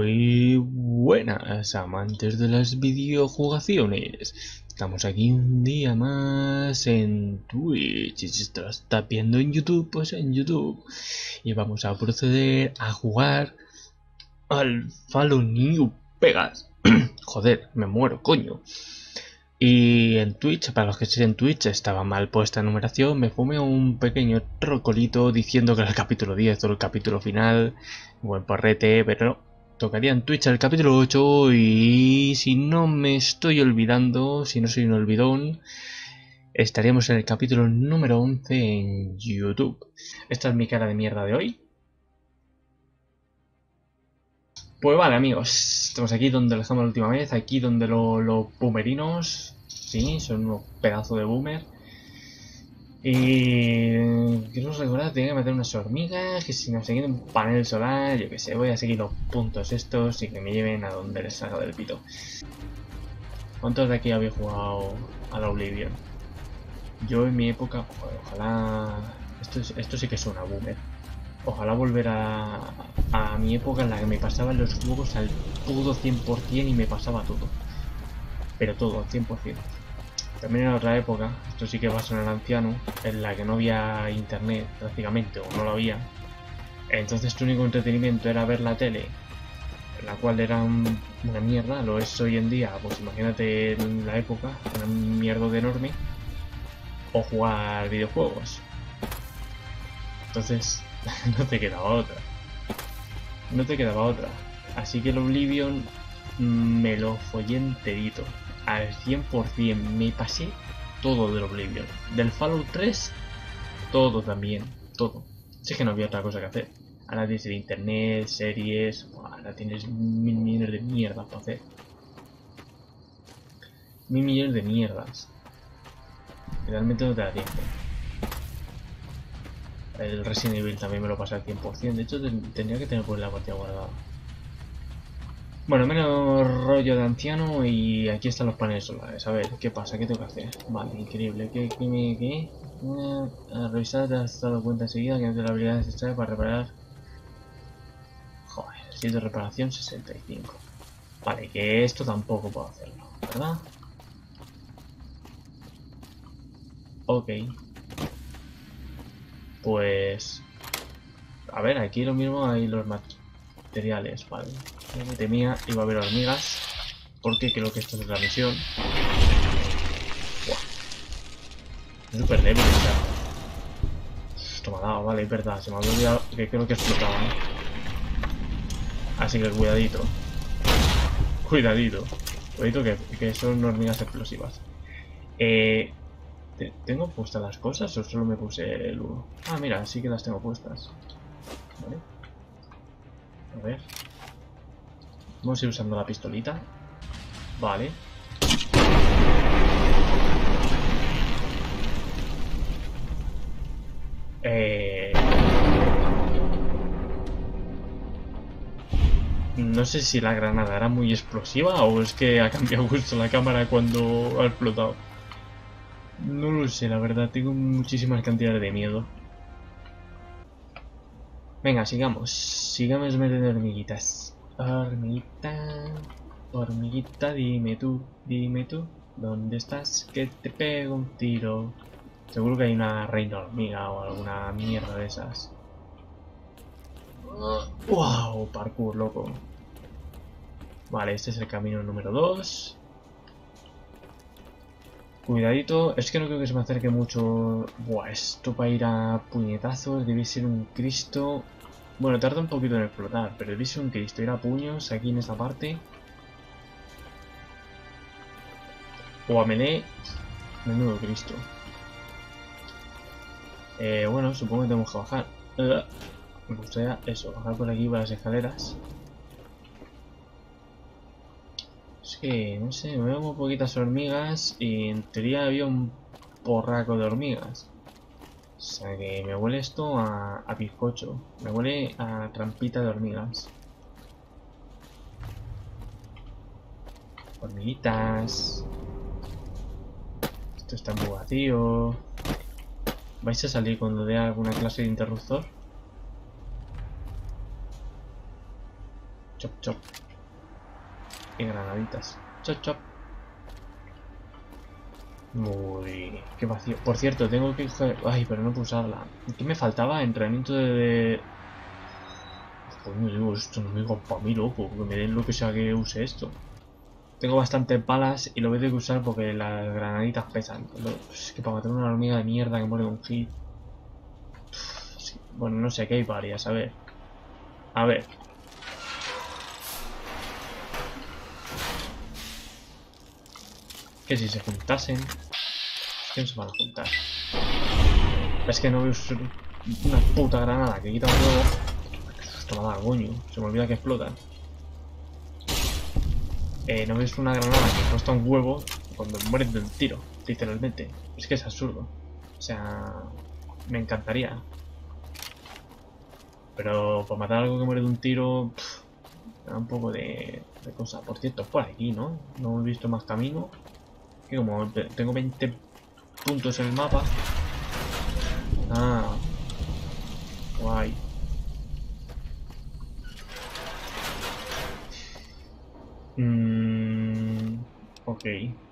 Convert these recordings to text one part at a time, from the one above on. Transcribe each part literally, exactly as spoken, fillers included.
Muy buenas, amantes de las videojugaciones. Estamos aquí un día más en Twitch. Y si te lo estás viendo en YouTube, pues en YouTube. Y vamos a proceder a jugar al Fallout New Vegas. Joder, me muero, coño. Y en Twitch, para los que estéis en Twitch, estaba mal puesta numeración. Me fumé un pequeño trocolito diciendo que era el capítulo diez o el capítulo final. Buen porrete, pero no. Tocaría en Twitch el capítulo ocho y si no me estoy olvidando, si no soy un olvidón, estaríamos en el capítulo número once en YouTube. Esta es mi cara de mierda de hoy. Pues vale, amigos, estamos aquí donde lo dejamos la última vez, aquí donde los lo boomerinos, sí, son unos pedazos de boomer. Y quiero recordar, tenía que meter unas hormigas, que si no se quiere un panel solar, yo que sé, voy a seguir los puntos estos y que me lleven a donde les salga del pito. ¿Cuántos de aquí habéis jugado a la Oblivion? Yo en mi época, joder, ojalá, esto, es, esto sí que es una boomer. Ojalá volver a, a mi época en la que me pasaban los juegos al todo cien por cien y me pasaba todo. Pero todo, cien por cien. También en otra época, esto sí que va a sonar anciano, en la que no había internet prácticamente, o no lo había. Entonces tu único entretenimiento era ver la tele, en la cual era un, una mierda, lo es hoy en día, pues imagínate en la época, una mierda de enorme, o jugar videojuegos. Entonces no te quedaba otra. No te quedaba otra. Así que el Oblivion me lo follé enterito. Al cien por cien. Me pasé todo del Oblivion. Del Fallout tres, todo también. Todo. Si es que no había otra cosa que hacer. Ahora tienes el internet, series. Ahora tienes mil millones de mierdas para hacer. Mil millones de mierdas. Realmente no te da tiempo. El Resident Evil también me lo pasé al cien por cien. De hecho, tendría que tener por la partida guardada. Bueno, menos rollo de anciano y aquí están los paneles solares. A ver, ¿qué pasa? ¿Qué tengo que hacer? Vale, increíble. ¿Qué? ¿Qué? ¿Qué? qué? A revisar, te has dado cuenta enseguida que antes la habilidad necesaria para reparar. Joder, el sitio de reparación sesenta y cinco. Vale, que esto tampoco puedo hacerlo, ¿verdad? Ok. Pues... A ver, aquí lo mismo hay los materiales, vale. Me temía, iba a haber hormigas, porque creo que esto es la misión. Buah. Es súper débil esta. Esto me ha dado, vale, es verdad, se me había olvidado que creo que explotaba, ¿no? Así que cuidadito. Cuidadito. Cuidadito que, que son hormigas explosivas. Eh... ¿Tengo puestas las cosas o solo me puse el uno? Ah, mira, sí que las tengo puestas. Vale. A ver. Vamos a ir usando la pistolita. Vale. Eh... No sé si la granada era muy explosiva o es que ha cambiado justo la cámara cuando ha explotado. No lo sé, la verdad, tengo muchísimas cantidades de miedo. Venga, sigamos. Sigamos metiendo hormiguitas. Hormiguita. Hormiguita, dime tú, dime tú. ¿Dónde estás? Que te pego un tiro. Seguro que hay una reina hormiga o alguna mierda de esas. ¡Wow! Parkour, loco. Vale, este es el camino número dos. Cuidadito, es que no creo que se me acerque mucho. Buah, esto para ir a puñetazos debe ser un Cristo. Bueno, tarda un poquito en explotar, pero debe ser un Cristo. Ir a puños aquí en esta parte. O a melee. Menudo Cristo. Eh, bueno, supongo que tenemos que bajar. Uh, me gustaría eso, bajar por aquí por las escaleras. Es que, no sé, me veo muy poquitas hormigas y en teoría había un porraco de hormigas. O sea que me huele esto a, a bizcocho. Me huele a trampita de hormigas. Hormiguitas. Esto está muy vacío. ¿Vais a salir cuando dé alguna clase de interruptor? Chop, chop. Y granaditas. Chop, chop. Uy, qué vacío. Por cierto, tengo que coger... Ay, pero no puedo usarla. ¿Qué me faltaba? Entrenamiento de... de... Coño, digo, esto no me digo para mí, loco. Que me den lo que sea que use esto. Tengo bastantes balas y lo voy a tener que usar porque las granaditas pesan. Es que para matar una hormiga de mierda que muere un hit... Sí. Bueno, no sé, que hay varias, a ver. A ver. Que si se juntasen... ¿Qué no se van a juntar? Es que no veo una puta granada que quita un huevo. Qué susto me da, coño. Se me olvida que explotan. Eh, no ves una granada que cuesta un huevo cuando mueres de un tiro, literalmente. Es que es absurdo. O sea, me encantaría. Pero para matar algo que muere de un tiro, pff, me da un poco de, de cosa. Por cierto, es por aquí, ¿no? No he visto más camino. Que como tengo veinte puntos en el mapa. Ah, guay. Mmm. Ok.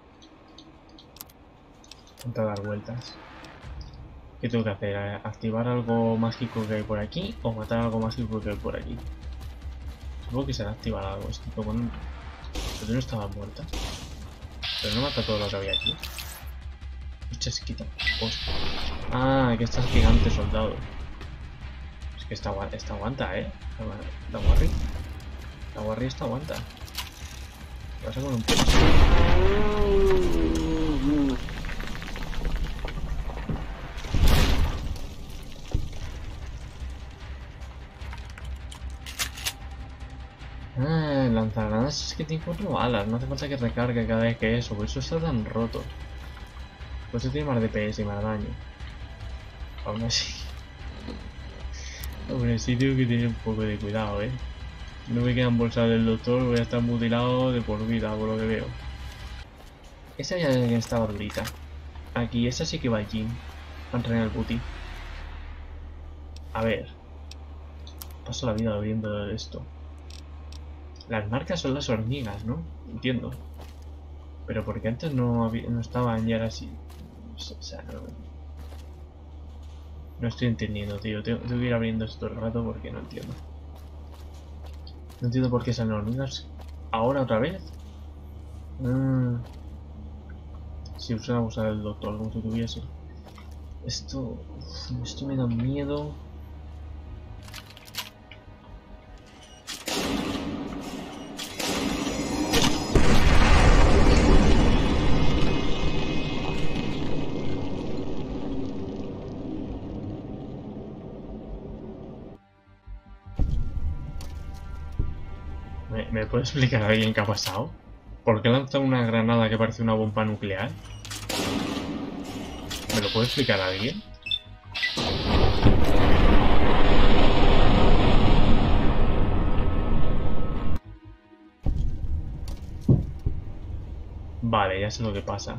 Intenta dar vueltas. ¿Qué tengo que hacer? ¿Activar algo mágico que hay por aquí? ¿O matar algo mágico que hay por aquí? Supongo que será activar algo. Estoy como en... Pero no estaba muerta. Pero no mata todo lo que había aquí. Chasquita. Hostia. Ah, que estás gigante soldado. Es que esta, esta aguanta, eh. La Warri. La Warri esta aguanta. Vas a con un peso. Ah, lanzagranadas es que tiene cuatro balas. No hace falta que recargue cada vez que eso. Por eso está tan roto. Por eso tiene más D P S y más daño. Aún así. Aún así tengo que tener un poco de cuidado, eh. No me quedan bolsas del doctor, voy a estar mutilado de por vida, por lo que veo. Esa ya estaba durita. Aquí, esa sí que va al gym. A entrenar el puti. A ver. Paso la vida viendo esto. Las marcas son las hormigas, ¿no? Entiendo. Pero porque antes no, había, no estaban ya así. O sea, no... No estoy entendiendo, tío. Tengo, tengo que ir abriendo esto todo el rato porque no entiendo. No entiendo por qué salen hormigas. ¿Ahora otra vez? Mm. Si usan a usar el doctor, como si tuviese. Esto... Uf, esto me da miedo. ¿Me, ¿Me puede explicar a alguien qué ha pasado? ¿Por qué lanza una granada que parece una bomba nuclear? ¿Me lo puede explicar alguien? Vale, ya sé lo que pasa.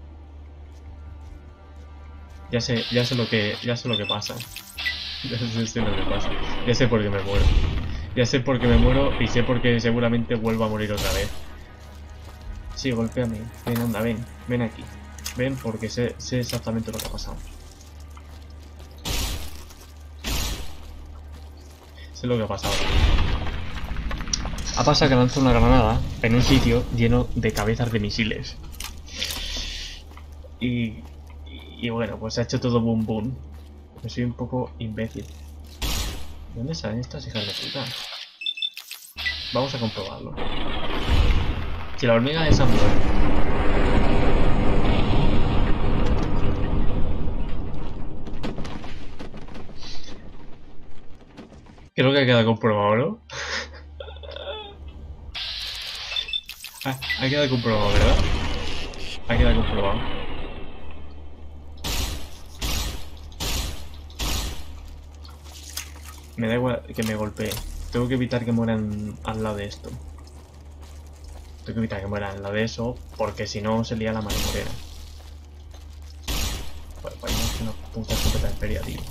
Ya sé, ya sé lo que, ya sé lo que pasa. Ya sé, sé lo que pasa. Ya sé por qué me muero. Ya sé por qué me muero y sé por qué seguramente vuelvo a morir otra vez. Sí, golpéame. Ven, anda, ven. Ven aquí. Ven porque sé, sé exactamente lo que ha pasado. Sé lo que ha pasado. Ha pasado que lanzo una granada en un sitio lleno de cabezas de misiles. Y... Y bueno, pues ha hecho todo boom boom. Yo soy un poco imbécil. ¿Dónde salen estas hijas de puta? Vamos a comprobarlo. Si la hormiga esa muere. Creo que ha quedado comprobado, ¿no? ah, ha quedado comprobado, ¿verdad? Ha quedado comprobado. Me da igual que me golpee. Tengo que evitar que mueran al lado de esto. Tengo que evitar que mueran al lado de eso, porque si no se lía la mano morena. Bueno, pues hay una puta escopeta de feria, tío.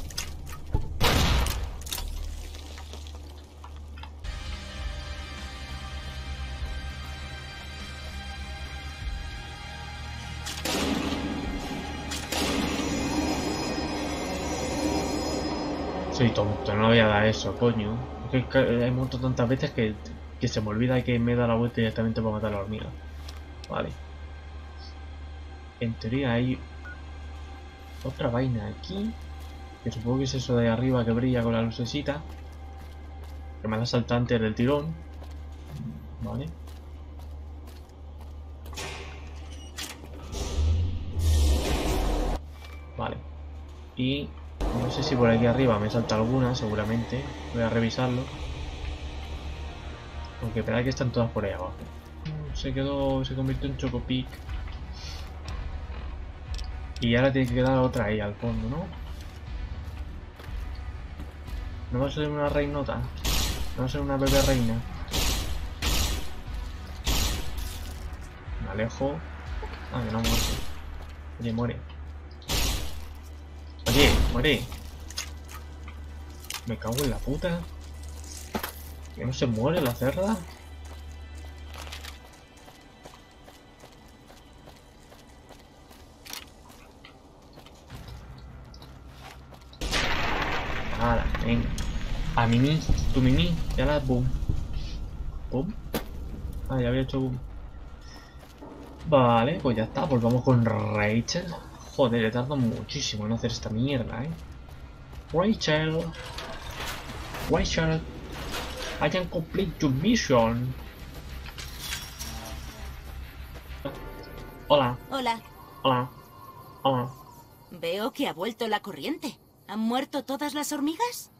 Soy tonto, no voy a dar eso, coño. Es que hay muerto tantas veces que, que se me olvida que me da la vuelta directamente para matar a la hormiga. Vale. En teoría hay otra vaina aquí. Que supongo que es eso de arriba que brilla con la lucecita. Que me la salta antes del tirón. Vale. Vale. Y no sé si por aquí arriba me salta alguna, seguramente. Voy a revisarlo. Aunque espera que están todas por ahí abajo. Se quedó, se convirtió en Chocopic. Y ahora tiene que quedar otra ahí al fondo, ¿no? ¿No va a ser una reinota? ¿No va a ser una bebé reina? Me alejo. Ah, que no ha muerto. Oye, muere. Oye, muere. Me cago en la puta. ¿Que no se muere la cerda? Nada, venga. A Mimi, tu Mimi, ya la boom. Boom. Ah, ya había hecho boom. Vale, pues ya está, pues vamos con Rachel. Joder, le tardo muchísimo en hacer esta mierda, eh. Rachel. Rachel. I can complete your mission. Hola. Hola. Hola. Hola. Veo que ha vuelto la corriente. ¿Han muerto todas las hormigas?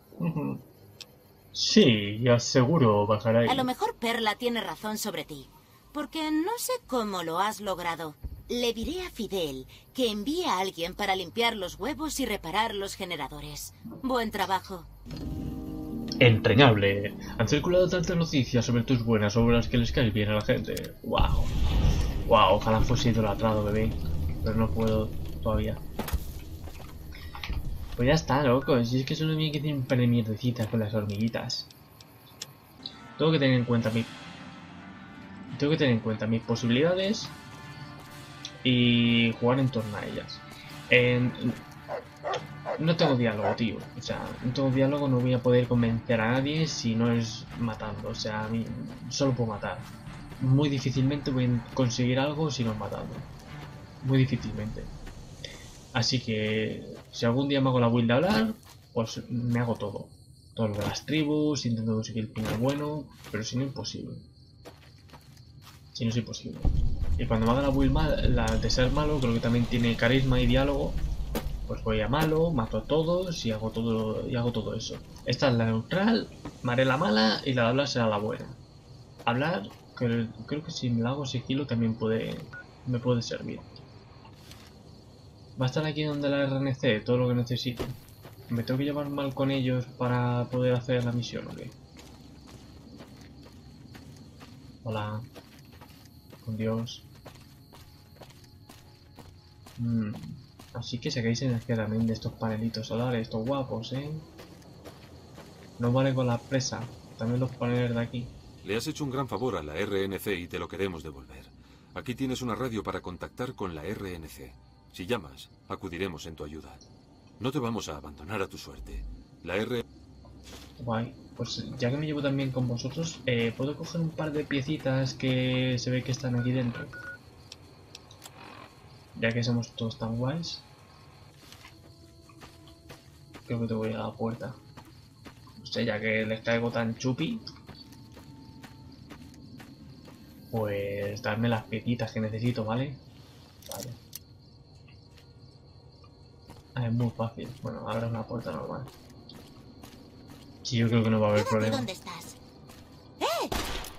Sí, ya seguro bajará ahí. A lo mejor Perla tiene razón sobre ti. Porque no sé cómo lo has logrado. Le diré a Fidel que envíe a alguien para limpiar los huevos y reparar los generadores. Buen trabajo. Entrañable. Han circulado tantas noticias sobre tus buenas obras que les caes bien a la gente. Wow. Wow, ojalá fuese idolatrado, bebé. Pero no puedo todavía. Pues ya está, loco. Si es que solo me que hacer un par de mierdecitas con las hormiguitas. Tengo que tener en cuenta mi... Tengo que tener en cuenta mis posibilidades y jugar en torno a ellas. En... No tengo diálogo, tío. O sea, no tengo diálogo, no voy a poder convencer a nadie si no es matando. O sea, a mí solo puedo matar. Muy difícilmente voy a conseguir algo si no es matando. Muy difícilmente. Así que si algún día me hago la build de hablar, pues me hago todo. Todo lo de las tribus, intento conseguir el final bueno, pero si no, imposible. Si no es imposible. Y cuando me haga la build mal, la de ser malo, creo que también tiene carisma y diálogo, pues voy a malo, mato a todos y hago todo y hago todo eso. Esta es la neutral, me haré la mala y la de hablar será la buena. Hablar, creo, creo que si me la hago sigilo también puede me puede servir. Va a estar aquí donde la R N C, todo lo que necesito. ¿Me tengo que llevar mal con ellos para poder hacer la misión o qué? Hola. Con Dios. Mm. Así que sacáis energía también de estos panelitos solares, estos guapos, ¿eh? No vale con la presa, también los paneles de aquí. Le has hecho un gran favor a la R N C y te lo queremos devolver. Aquí tienes una radio para contactar con la R N C. Si llamas, acudiremos en tu ayuda. No te vamos a abandonar a tu suerte. La R... Guay. Pues ya que me llevo también con vosotros, eh, ¿puedo coger un par de piecitas que se ve que están aquí dentro? Ya que somos todos tan guays. Creo que te voy a la puerta. No sé, ya que les caigo tan chupi. Pues darme las piecitas que necesito, ¿vale? Vale. Ah, es muy fácil. Bueno, ahora es una puerta normal. Sí, yo creo que no va a haber problema. ¿Dónde estás? ¡Eh!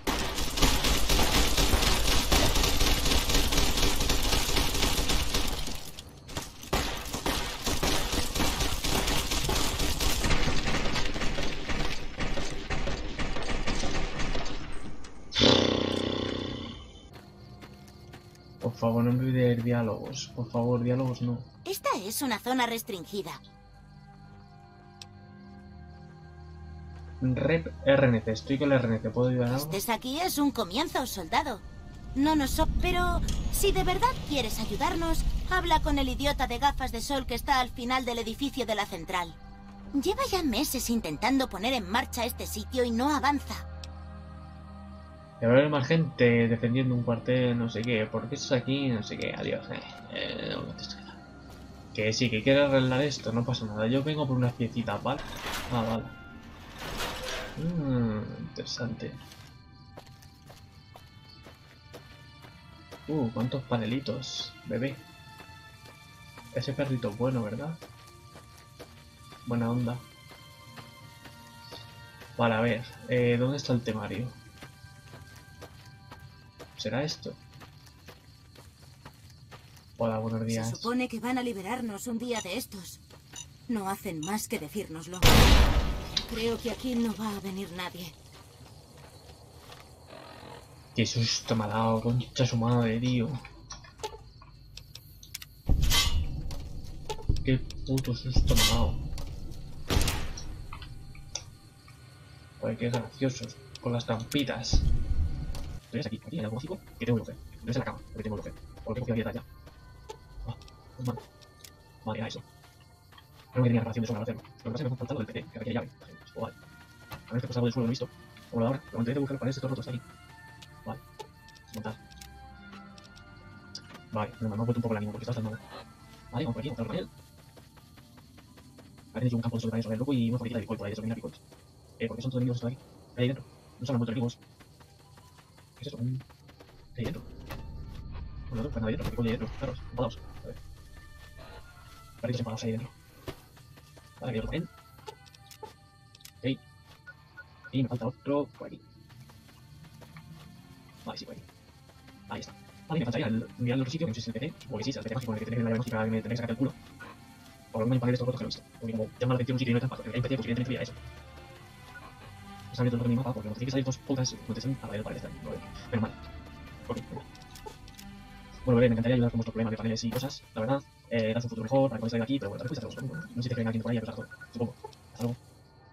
Por favor, no me olvidéis diálogos. Por favor, diálogos no. Esta es una zona restringida. Rep R N C, estoy con la R N C, ¿puedo ayudar en algo? Estés aquí es un comienzo, soldado. No nos so... Pero si de verdad quieres ayudarnos, habla con el idiota de gafas de sol que está al final del edificio de la central. Lleva ya meses intentando poner en marcha este sitio y no avanza. Debe haber más gente defendiendo un cuartel, no sé qué. ¿Por qué estás aquí? No sé qué. Adiós. Eh, eh, no contesto nada. Que sí, que quiere arreglar esto, no pasa nada. Yo vengo por unas piecitas, ¿vale? Ah, vale. Mmm, interesante. Uh, cuántos panelitos, bebé. Ese perrito es bueno, ¿verdad? Buena onda. Vale, a ver, eh, ¿dónde está el temario? ¿Será esto? Hola, buenos días. Se supone que van a liberarnos un día de estos. No hacen más que decírnoslo. Creo que aquí no va a venir nadie. Qué susto me ha dado, concha su madre, tío. Qué puto susto me ha dado. Joder, qué graciosos. Con las trampitas. Estoy aquí, aquí hay algo básico que tengo que coger. No es en la cama, porque tengo que coger. Porque he cogido aquí detrás ya. Ah, pues vale. Vale, era eso. Creo que tenía reparación de sobra al hacerlo. Lo que pasa es que me ha faltado el P C, que aquí hay llave. Pues vale. A ver, este pasado del suelo lo he visto. Como lo de ahora, pero antes de buscar los paneles, estos rotos está aquí. Vale. Desmontar. Vale, no, me ha vuelto un poco el ánimo porque está bastante mal. Vale, vamos por aquí, vamos a otro panel. Parece que un campo de sobrepaneles sobre el loco y una fábrica de Bitcoin por ahí, de sobrevivir Bitcoins. Eh, ¿por qué son todos enemigos estos de aquí? ¿Qué hay dentro? No son las muertos enemigos. ¿Qué es eso? Un... ¿Qué hay dentro? Bueno, no, pues nada hay dentro, porque hay dentro, perros, enfadados. A ver. Perritos enfadados ahí dentro. Vale, aquí hay otro panel. Ok. Y me falta otro por aquí. Vale, sí, por aquí. Ahí está. Vale, me faltaría el, mirar el otro sitio, que no sé si es el P C, supongo que sí, es el P C mágico en el que tenéis la llave mágica que me tenéis que sacar el culo. Por lo menos hay paneles todos rotos que lo he visto. Porque como llama la atención un sitio y no hay trampas, porque hay un P C, pues evidentemente veía eso. Me están viendo todo el mapa porque como tiene que salir dos putas, no te están a la de paredes, no veo. Menos mal. Ok, bueno. Bueno, bebé, me encantaría ayudar con vuestros problemas de paneles y cosas, la verdad. Eh, das un futuro mejor para que podáis salir de aquí, pero bueno, la respuesta es bueno, no sé si te creen alguien por ahí a todo, supongo. Hasta luego.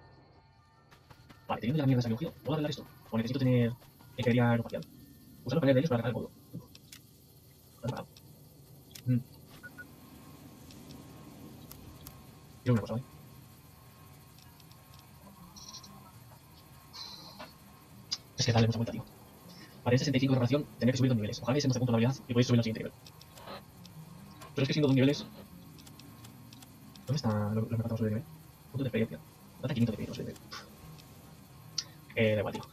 Vale, teniendo ya la mierda esa que he cogido, ¿puedo arreglar esto? O necesito tener ingeniería aerofacial. Usar los paneles de ellos para cargar el código. Preparado. Mm. Quiero una cosa, ¿vale? Es que dale mucha vuelta, tío. Para el sesenta y cinco de reparación, tener que subir dos niveles. Ojalá ese no se punto la habilidad y podéis subir al siguiente nivel. Pero es que siendo dos niveles... ¿Dónde está lo, lo que me faltaba subir de nivel? Punto de experiencia. Falta quinientos de experiencia subir de nivel. Eh, da igual, tío.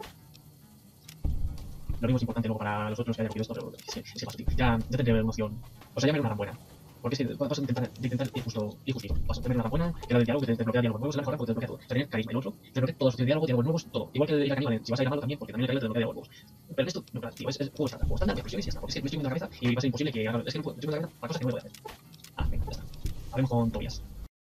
Lo mismo es importante luego para los otros que hayan cogido esto, pero es que, es que paso, tío. Ya, ya tendré emoción. O sea, ya me una gran buena. Porque es que vas a intentar, intentar ir justo, ir justito. Vas a tener una gran buena, que la del diálogo, que te desbloquea diálogos nuevos, la mejora porque te desbloquea todo. O sea, tener carisma y el otro, te desbloquea todos los diálogos, diálogos nuevos, todo. Igual que el de Caníbal, si vas a ir a malo también, porque también el Caníbal te desbloquea diálogos nuevos. Pero esto, no, tío, es, es juego estándar, juego estándar de expresiones y ya está. Porque es que me estoy viendo la cabeza y va a ser imposible que haga, es que no puedo, me estoy viendo la cabeza para cosas que no me puedo hacer. Ah, venga, ya está. Hablemos con Tobias.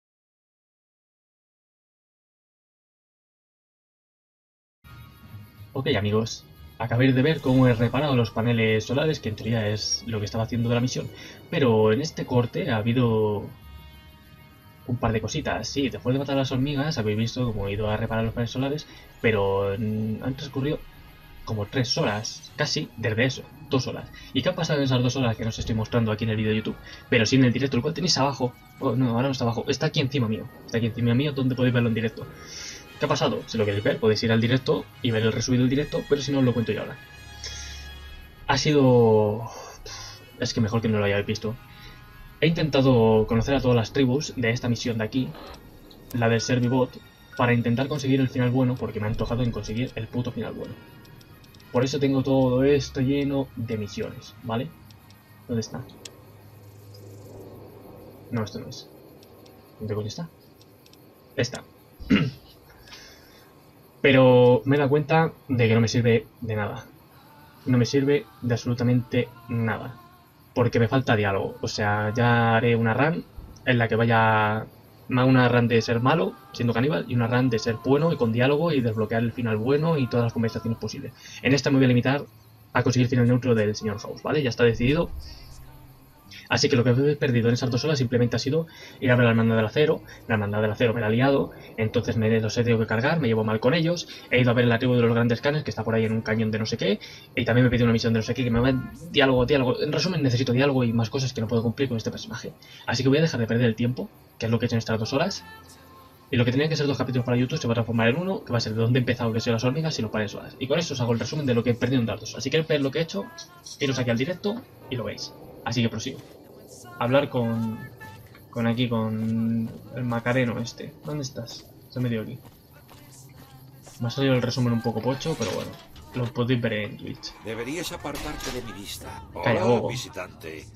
Ok, amigos. Acabéis de ver cómo he reparado los paneles solares, que en teoría es lo que estaba haciendo de la misión. Pero en este corte ha habido un par de cositas. Sí, después de matar a las hormigas habéis visto cómo he ido a reparar los paneles solares, pero han transcurrido como tres horas, casi, desde eso, dos horas. ¿Y qué ha pasado en esas dos horas que no os estoy mostrando aquí en el vídeo de YouTube? Pero sí en el directo, el cual tenéis abajo. Oh, no, ahora no está abajo, está aquí encima mío. Está aquí encima mío donde podéis verlo en directo. ¿Qué ha pasado? Si lo queréis ver, podéis ir al directo y ver el resubido del directo, pero si no, os lo cuento yo ahora. Ha sido... Es que mejor que no lo hayáis visto. He intentado conocer a todas las tribus de esta misión de aquí, la del Servibot, para intentar conseguir el final bueno, porque me ha antojado en conseguir el puto final bueno. Por eso tengo todo esto lleno de misiones, ¿vale? ¿Dónde está? No, esto no es. ¿Dónde coño está? Esta. Pero me he dado cuenta de que no me sirve de nada. No me sirve de absolutamente nada. Porque me falta diálogo. O sea, ya haré una run en la que vaya... Una run de ser malo, siendo caníbal, y una run de ser bueno y con diálogo y desbloquear el final bueno y todas las conversaciones posibles. En esta me voy a limitar a conseguir el final neutro del señor House, ¿vale? Ya está decidido. Así que lo que he perdido en esas dos horas simplemente ha sido ir a ver la hermandad del acero. La hermandad del acero me la ha liado, entonces me los he tenido que cargar, me llevo mal con ellos. He ido a ver la tribu de los grandes canes, que está por ahí en un cañón de no sé qué, y también me he pedido una misión de no sé qué, que me va a diálogo, diálogo. En resumen, necesito diálogo y más cosas que no puedo cumplir con este personaje. Así que voy a dejar de perder el tiempo, que es lo que he hecho en estas dos horas, Y lo que tenía que ser dos capítulos para YouTube se va a transformar en uno, que va a ser de dónde he empezado, que son las hormigas y los paneles solares. Y con eso os hago el resumen de lo que he perdido en datos. Así que ver lo que he hecho, iros aquí al directo y lo veis. Así que prosigo. Hablar con... Con aquí, con el Macareno este. ¿Dónde estás? Se me dio aquí. Me ha salido el resumen un poco pocho, pero bueno. Lo podéis ver en Twitch. Deberías apartarte de mi vista. Calla, Hola, bobo. visitante.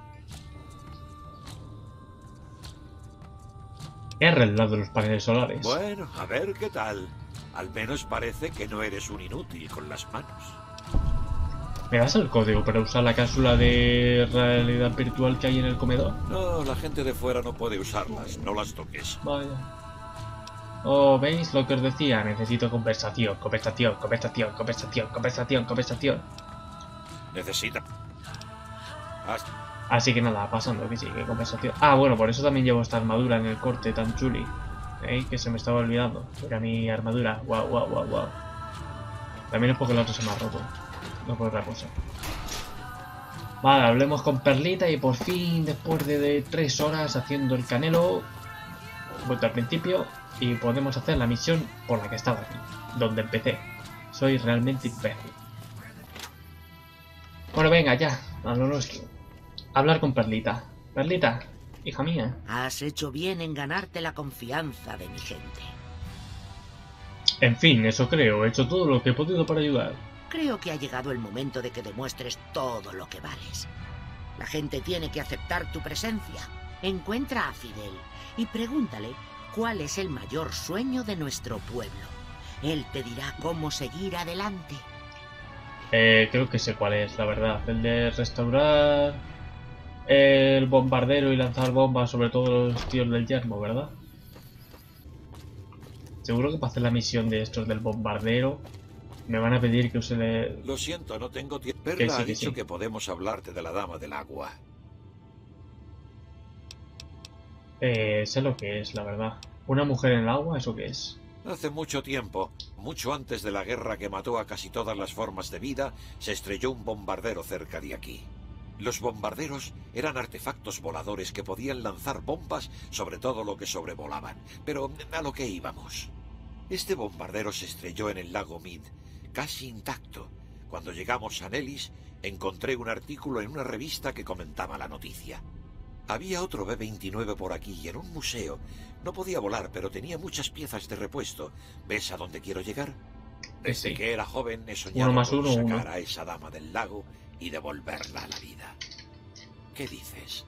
He arreglado los paneles solares. Bueno, a ver qué tal. Al menos parece que no eres un inútil con las manos. ¿Me das el código para usar la cápsula de realidad virtual que hay en el comedor? No, la gente de fuera no puede usarlas. No las toques. Vaya. Oh, ¿veis lo que os decía? Necesito conversación, conversación, conversación, conversación, conversación, conversación. Necesita. Haz- Así que nada, pasando, que sí, que conversación. Ah, bueno, por eso también llevo esta armadura en el corte tan chuli. ¿Eh? Que se me estaba olvidando. Era mi armadura. Guau, guau, guau, guau. También es porque el otro se me ha roto. No por otra cosa. Vale, hablemos con Perlita y por fin, después de, de tres horas haciendo el canelo, vuelto al principio y podemos hacer la misión por la que estaba aquí, donde empecé. Soy realmente imbécil. Bueno, venga, ya, a lo nuestro. Hablar con Perlita. Perlita, hija mía. Has hecho bien en ganarte la confianza de mi gente. En fin, eso creo. He hecho todo lo que he podido para ayudar. Creo que ha llegado el momento de que demuestres todo lo que vales. La gente tiene que aceptar tu presencia. Encuentra a Fidel y pregúntale cuál es el mayor sueño de nuestro pueblo. Él te dirá cómo seguir adelante. Eh, creo que sé cuál es, la verdad. El de restaurar el bombardero y lanzar bombas sobre todos los tíos del yermo, ¿verdad? Seguro que para hacer la misión de estos del bombardero me van a pedir que use el... Lo siento, no tengo tiempo. Que Perla sí, ha que dicho sí. que podemos hablarte de la Dama del Agua. Eh, sé lo que es, la verdad. ¿Una mujer en el agua? ¿Eso qué es? Hace mucho tiempo, mucho antes de la guerra que mató a casi todas las formas de vida, se estrelló un bombardero cerca de aquí. Los bombarderos eran artefactos voladores que podían lanzar bombas sobre todo lo que sobrevolaban. Pero a lo que íbamos. Este bombardero se estrelló en el lago Mead, casi intacto. Cuando llegamos a Nellis, encontré un artículo en una revista que comentaba la noticia. Había otro B veintinueve por aquí y en un museo. No podía volar, pero tenía muchas piezas de repuesto. ¿Ves a dónde quiero llegar? Desde Sí. que era joven he soñado Uno más con uno, sacar uno. a esa dama del lago y devolverla a la vida. ¿Qué dices?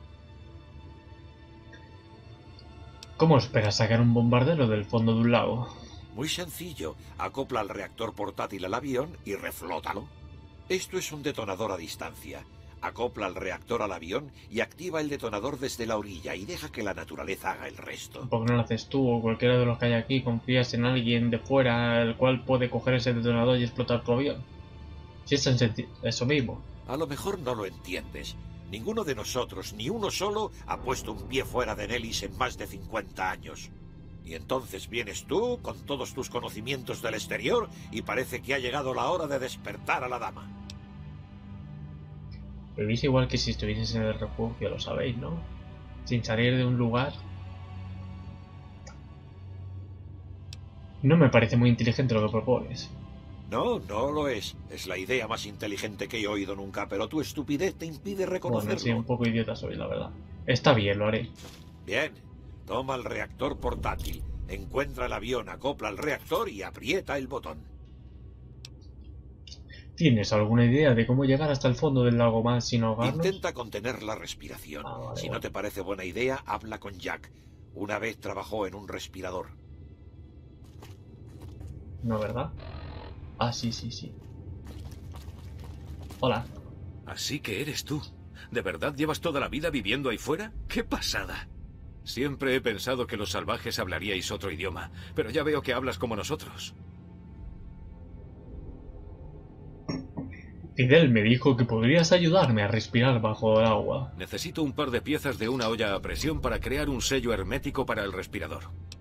¿Cómo esperas sacar un bombardero del fondo de un lago? Muy sencillo. Acopla el reactor portátil al avión y reflótalo. Esto es un detonador a distancia. Acopla el reactor al avión y activa el detonador desde la orilla y deja que la naturaleza haga el resto. ¿Por qué no lo haces tú o cualquiera de los que hay aquí? ¿Confías en alguien de fuera el cual puede coger ese detonador y explotar tu avión? Si es tan sencillo, eso mismo. A lo mejor no lo entiendes. Ninguno de nosotros, ni uno solo, ha puesto un pie fuera de Nellis en más de cincuenta años. Y entonces vienes tú, con todos tus conocimientos del exterior, y parece que ha llegado la hora de despertar a la dama. Vivís igual que si estuvieses en el refugio, lo sabéis, ¿no? Sin salir de un lugar. No me parece muy inteligente lo que propones. No, no lo es. Es la idea más inteligente que he oído nunca, pero tu estupidez te impide reconocerlo. Bueno, sí, un poco idiota soy, la verdad. Está bien, lo haré. Bien, toma el reactor portátil, encuentra el avión, acopla el reactor y aprieta el botón. ¿Tienes alguna idea de cómo llegar hasta el fondo del lago más sin ahogarnos? Intenta contener la respiración. Ah, vale, si vale. no te parece buena idea, habla con Jack. Una vez trabajó en un respirador. No, ¿verdad? Ah, sí, sí, sí. Hola. Así que eres tú. ¿De verdad llevas toda la vida viviendo ahí fuera? ¡Qué pasada! Siempre he pensado que los salvajes hablaríais otro idioma, pero ya veo que hablas como nosotros. Fidel me dijo que podrías ayudarme a respirar bajo el agua. Necesito un par de piezas de una olla a presión para crear un sello hermético para el respirador.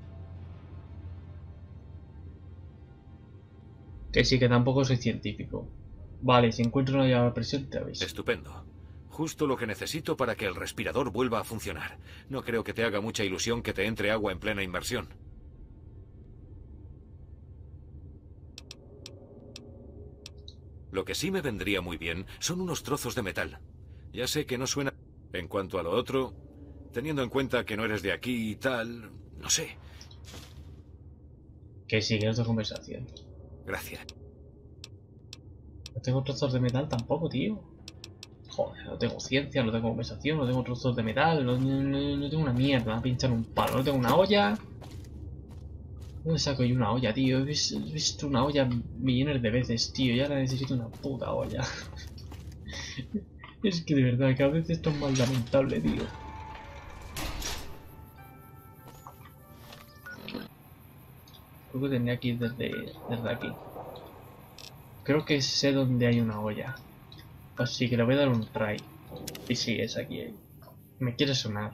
Que sí, que tampoco soy científico. Vale, si encuentro una llave a presión te aviso. Estupendo. Justo lo que necesito para que el respirador vuelva a funcionar. No creo que te haga mucha ilusión que te entre agua en plena inmersión. Lo que sí me vendría muy bien son unos trozos de metal. Ya sé que no suena... En cuanto a lo otro, teniendo en cuenta que no eres de aquí y tal... No sé. Que sigue otra conversación. Gracias. No tengo trozos de metal tampoco, tío. Joder, no tengo ciencia, no tengo conversación, no tengo trozos de metal, no, no, no tengo una mierda, me va a pinchar un palo, no tengo una olla. ¿Dónde saco yo una olla, tío? He visto, he visto una olla millones de veces, tío, y ahora necesito una puta olla. Es que de verdad, cada vez esto es más lamentable, tío. Creo que tendría que ir desde, desde aquí. Creo que sé dónde hay una olla. Así que le voy a dar un try. Y sí, es aquí. Me quiere sonar.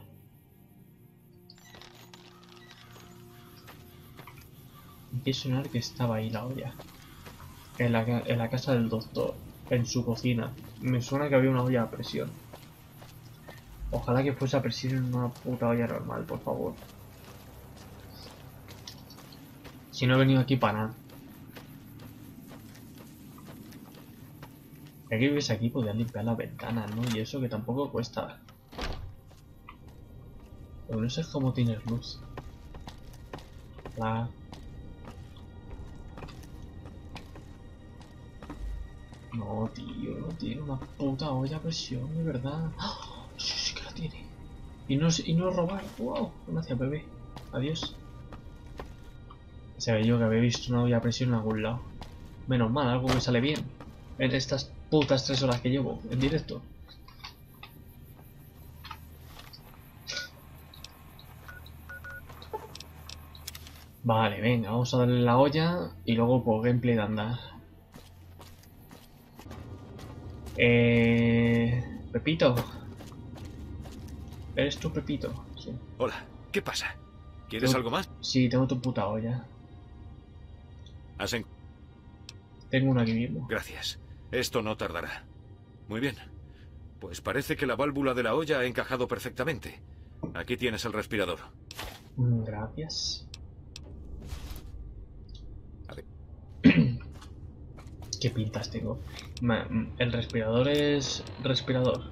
Me quiere sonar que estaba ahí la olla. En la, en la casa del doctor. En su cocina. Me suena que había una olla a presión. Ojalá que fuese a presión en una puta olla normal, por favor. Si no he venido aquí para nada. Ya que vives aquí, podrías limpiar las ventanas, ¿no? Y eso que tampoco cuesta. Pero no sé cómo tienes luz. La... No, tío, no tiene una puta olla a presión, de verdad. ¡Oh! Sí, sí que la tiene. Y no, y no robar. ¡Wow! Gracias, bebé. Adiós. Se ve yo que había visto una olla a presión en algún lado. Menos mal, algo me sale bien. En estas putas tres horas que llevo en directo. Vale, venga, vamos a darle la olla y luego por gameplay de andar. Eh... Pepito. ¿Eres tú, Pepito? Sí. Hola, ¿qué pasa? ¿Quieres Tengo... algo más? Sí, tengo tu puta olla. ¿Has en... Tengo una aquí mismo. Gracias. Esto no tardará. Muy bien. Pues parece que la válvula de la olla ha encajado perfectamente. Aquí tienes el respirador. Gracias. A ver. ¿Qué pintas tengo? El respirador es... respirador.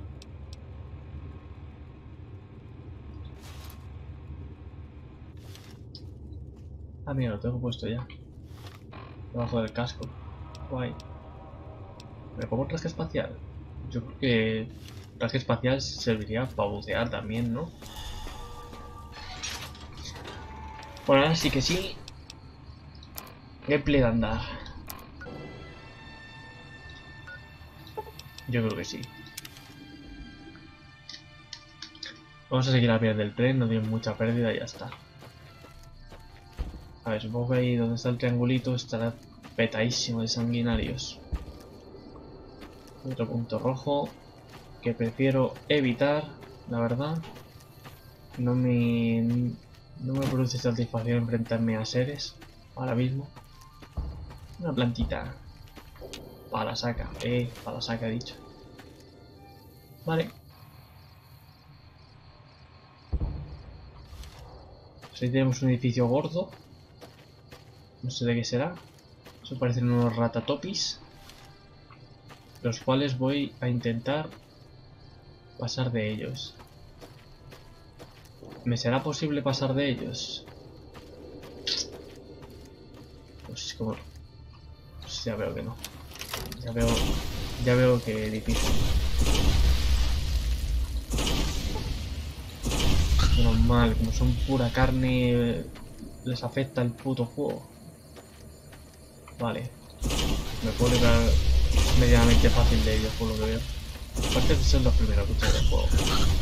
Ah, mira, lo tengo puesto ya. Debajo del casco. Guay. ¿Me pongo un traje espacial? Yo creo que traje espacial serviría para bucear también, ¿no? Bueno, ahora sí que sí. Gameplay de andar. Yo creo que sí. Vamos a seguir a pie del tren, no tiene mucha pérdida y ya está. A ver, supongo que ahí donde está el triangulito estará petadísimo de sanguinarios. Otro punto rojo que prefiero evitar, la verdad. No me, no me produce satisfacción enfrentarme a seres ahora mismo. Una plantita. Para la saca, eh, para la saca he dicho. Vale. Pues ahí tenemos un edificio gordo. No sé de qué será. Eso parecen unos ratatopis. Los cuales voy a intentar pasar de ellos. ¿Me será posible pasar de ellos? Pues como... Pues ya veo que no. Ya veo... Ya veo que es difícil. Menos mal, como son pura carne... Les afecta el puto juego. Vale. Me puedo librar medianamente fácil de ellos, por lo que veo. Aparte de ser los primeros bichos del juego.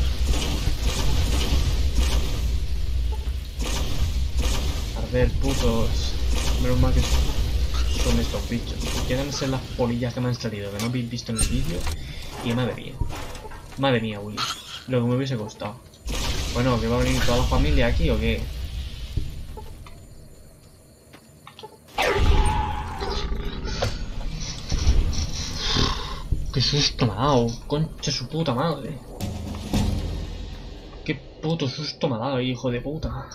Arder, putos. Menos mal que son estos bichos. Quedan ser las polillas que me han salido, que no habéis visto en el vídeo. Y madre mía. Madre mía, Willy. Lo que me hubiese costado. Bueno, ¿que va a venir toda la familia aquí o qué? ¡Qué susto me ha dado! ¡Concha su puta madre! ¡Qué puto susto me ha dado, hijo de puta!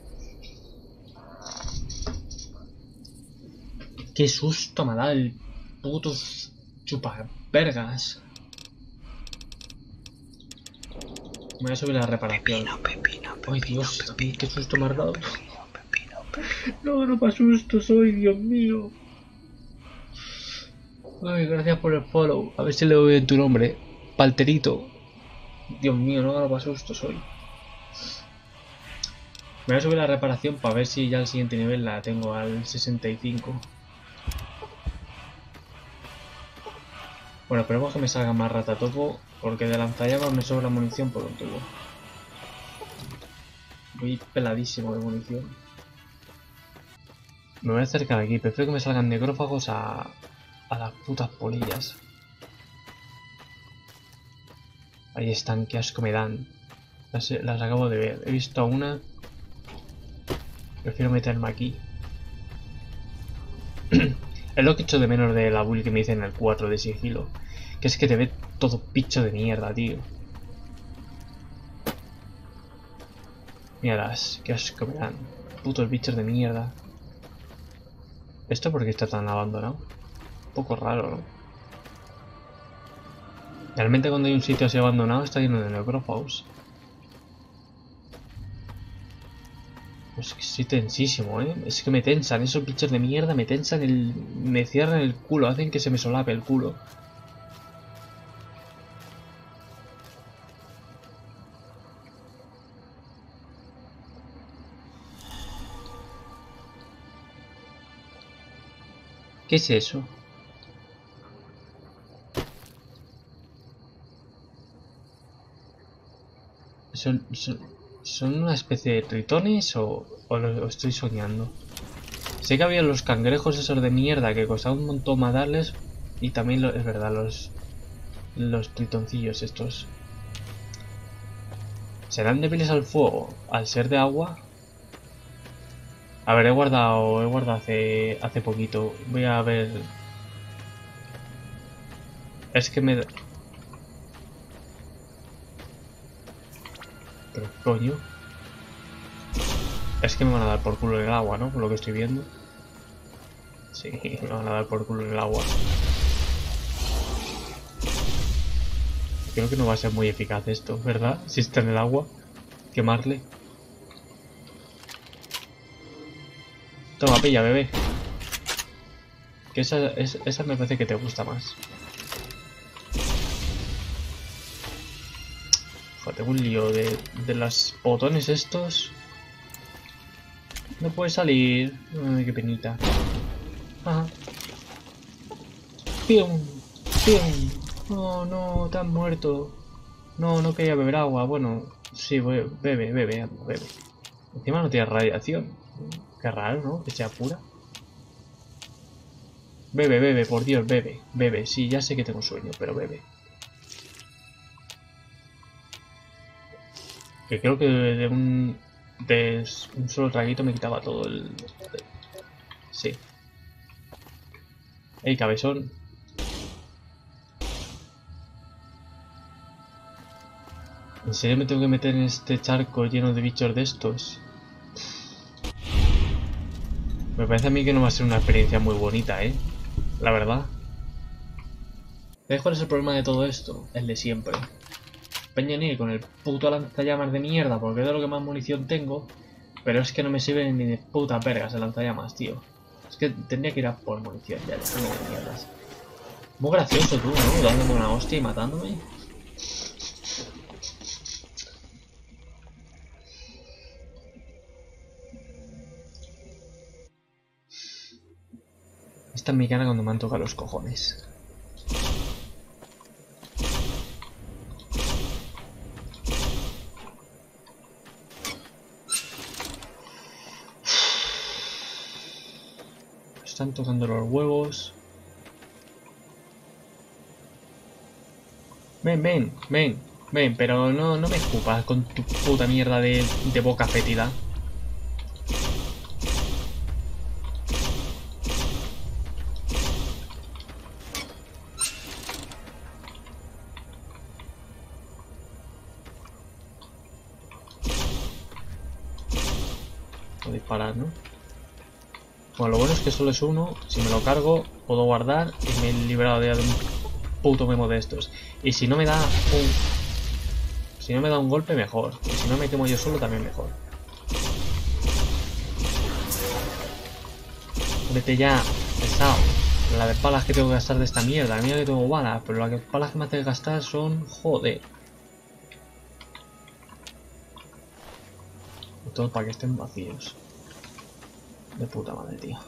¡Qué susto me ha dado el putos chupavergas. Me voy a subir a la reparación. Pepino, pepino, pepino, Ay, Dios, pepino, qué susto me has dado. pepino, pepino, pepino. No, no me asusto, soy, Dios mío. Ay, gracias por el follow. A ver si le doy en tu nombre. Palterito. Dios mío, no me asusto, soy. Me voy a subir a la reparación para ver si ya el siguiente nivel la tengo al sesenta y cinco. Bueno, esperemos que me salga más ratatopo, porque de lanzallamas me sobra munición por un tubo. Voy peladísimo de munición. Me voy a acercar aquí, prefiero que me salgan necrófagos a, a las putas polillas. Ahí están, qué asco me dan. Las, las acabo de ver, he visto a una. Prefiero meterme aquí. Es lo que echo de menos de la build que me hice en el cuatro de sigilo. Que es que te ve todo picho de mierda, tío. Míralas, qué asco me dan. Putos bichos de mierda. ¿Esto por qué está tan abandonado? Un poco raro, ¿no? Realmente cuando hay un sitio así abandonado está lleno de necrófagos. Pues que estoy tensísimo, ¿eh? Es que me tensan, esos bichos de mierda me tensan el... me cierran el culo, hacen que se me solape el culo. ¿Qué es eso? ¿Son, son, son una especie de tritones o, o lo estoy soñando? Sé que había los cangrejos esos de mierda que costaba un montón matarles. Y también, lo, es verdad, los, los tritoncillos estos. ¿Serán débiles al fuego? Al ser de agua. A ver, he guardado, he guardado hace, hace poquito. Voy a ver... Es que me... Pero coño. Es que me van a dar por culo en el agua, ¿no? Por lo que estoy viendo. Sí, me van a dar por culo en el agua. Creo que no va a ser muy eficaz esto, ¿verdad? Si está en el agua. Quemarle. Toma, pilla, bebé. Que esa, es, esa me parece que te gusta más. Uf, tengo un lío de, de los botones estos. No puede salir. Ay, qué penita. Ajá. ¡Pium! ¡Pium! No, no, te has muerto. No, no quería beber agua. Bueno, sí, bebe, bebe, bebe, bebe. Encima no tiene radiación. Qué raro, ¿no? Que sea pura. Bebe, bebe, por Dios, bebe. Bebe, sí, ya sé que tengo sueño, pero bebe. Que creo que de un... de un solo traguito me quitaba todo el... Sí. Ey, cabezón. ¿En serio me tengo que meter en este charco lleno de bichos de estos? Me parece a mí que no va a ser una experiencia muy bonita, ¿eh? La verdad. ¿Veis cuál es el problema de todo esto? El de siempre. Peña ni con el puto lanzallamas de mierda porque es de lo que más munición tengo. Pero es que no me sirve ni de puta vergas el lanzallamas, tío. Es que tendría que ir a por munición ya, dejándome de mierdas. Muy gracioso tú, ¿no? Dándome una hostia y matándome. Esta es mi cara cuando me han tocado los cojones. Están tocando los huevos. Ven, ven, ven, ven, pero no, no me escupas con tu puta mierda de, de boca fétida. Puedo disparar, ¿no? Bueno, lo bueno es que solo es uno. Si me lo cargo, puedo guardar y me he librado de un puto memo de estos. Y si no me da un... Si no me da un golpe, mejor. Y si no me quemo yo solo, también mejor. Vete ya, pesado. La de palas que tengo que gastar de esta mierda. Mira que tengo balas, pero las palas que me hace gastar son... Joder. Todo para que estén vacíos. De puta madre, tío.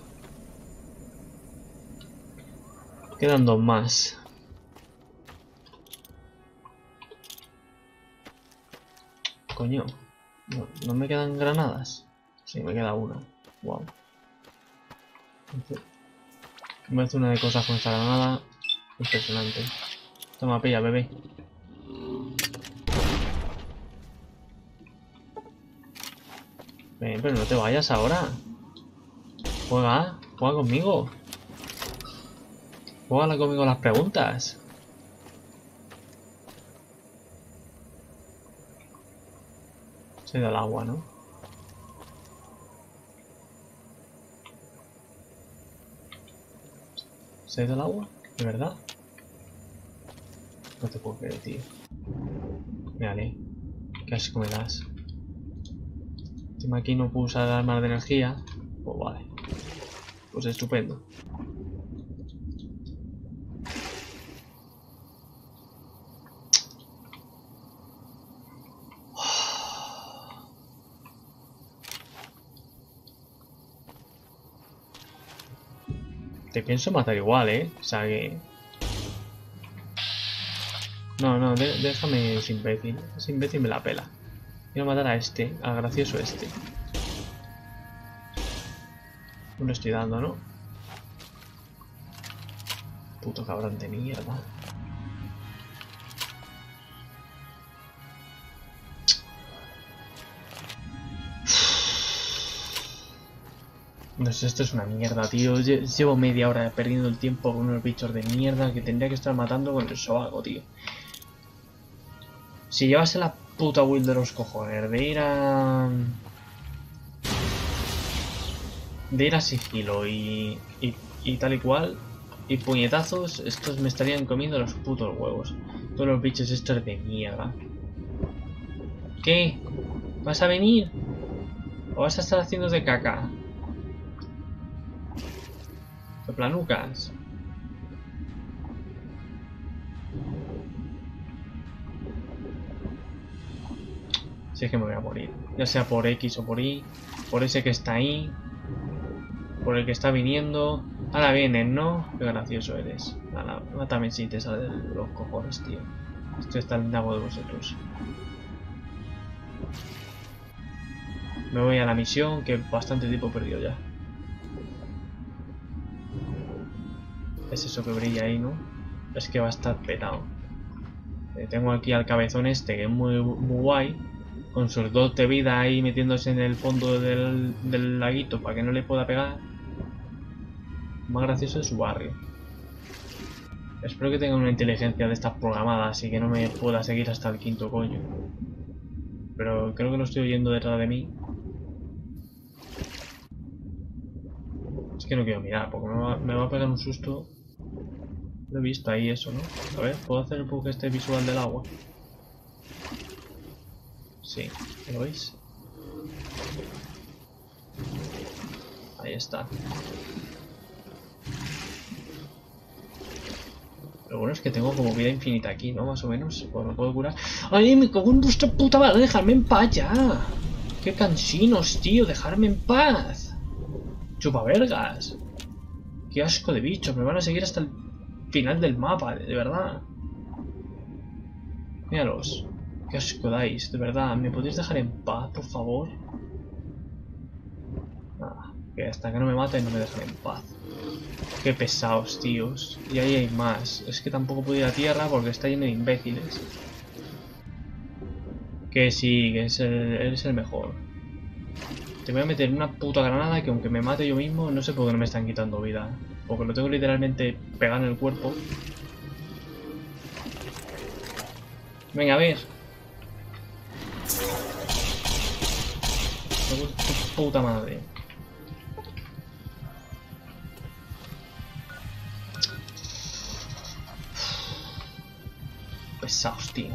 Quedan dos más. Coño. No, ¿no me quedan granadas? Sí, me queda una. Wow. Me hace una de cosas con esta granada. Impresionante. Toma, pilla, bebé. Ven, pero no te vayas ahora. Juega, juega conmigo. Juega conmigo las preguntas. Se ha ido al agua, ¿no? ¿Se ha ido al agua? ¿De verdad? No te puedo creer, tío. Mírale. Qué asco me das. Encima aquí no puedo usar armas de energía. Pues vale. Pues estupendo. Te pienso matar igual, ¿eh? O sea que... No, no, de déjame ese imbécil. Ese imbécil me la pela. Quiero matar a este, al gracioso este. No le estoy dando, ¿no? Puto cabrón de mierda. No sé, esto es una mierda, tío. Llevo media hora perdiendo el tiempo con unos bichos de mierda que tendría que estar matando con el sobaco, tío. Si llevase la puta build de los cojones de ir a... De ir a sigilo y, y, y tal y cual, y puñetazos, estos me estarían comiendo los putos huevos. Todos los bichos estos de mierda. ¿Qué? ¿Vas a venir? ¿O vas a estar haciendo de caca? ¿De planucas? Si es que me voy a morir. Ya sea por X o por Y. Por ese que está ahí. Por el que está viniendo. Ahora vienen, ¿no? Qué gracioso eres. Ahora, mátame si te sale de los cojones, tío. Esto está el nabo de vosotros. Me voy a la misión, que bastante tiempo he perdido ya. Es eso que brilla ahí, ¿no? Es que va a estar petado. Eh, tengo aquí al cabezón este, que es muy, muy guay. Con sus dos de vida ahí metiéndose en el fondo del, del laguito para que no le pueda pegar. Más gracioso es su barrio. Espero que tenga una inteligencia de estas programadas y que no me pueda seguir hasta el quinto coño. Pero creo que lo estoy oyendo detrás de mí. Es que no quiero mirar porque me va, me va a pegar un susto. Lo he visto ahí eso, ¿no? A ver, ¿puedo hacer un poco este visual del agua? Sí, ¿lo veis? Ahí está. Lo bueno es que tengo como vida infinita aquí, ¿no? Más o menos. Pues me puedo curar. ¡Ay, me cago en vuestra puta madre! ¡Dejadme en paz ya! ¡Qué cansinos, tío! ¡Dejarme en paz! ¡Chupavergas! ¡Qué asco de bichos! Me van a seguir hasta el final del mapa, de verdad. Míralos. ¡Qué asco dais! De verdad, ¿me podéis dejar en paz, por favor? Nada, que hasta que no me maten no me dejan en paz. Qué pesados, tíos. Y ahí hay más. Es que tampoco puedo ir a tierra porque está lleno de imbéciles. Que sí, que es el, eres el mejor. Te voy a meter una puta granada que aunque me mate yo mismo, no sé por qué no me están quitando vida. Porque lo tengo literalmente pegado en el cuerpo. Venga, a ver. Puta madre. pesados, tío.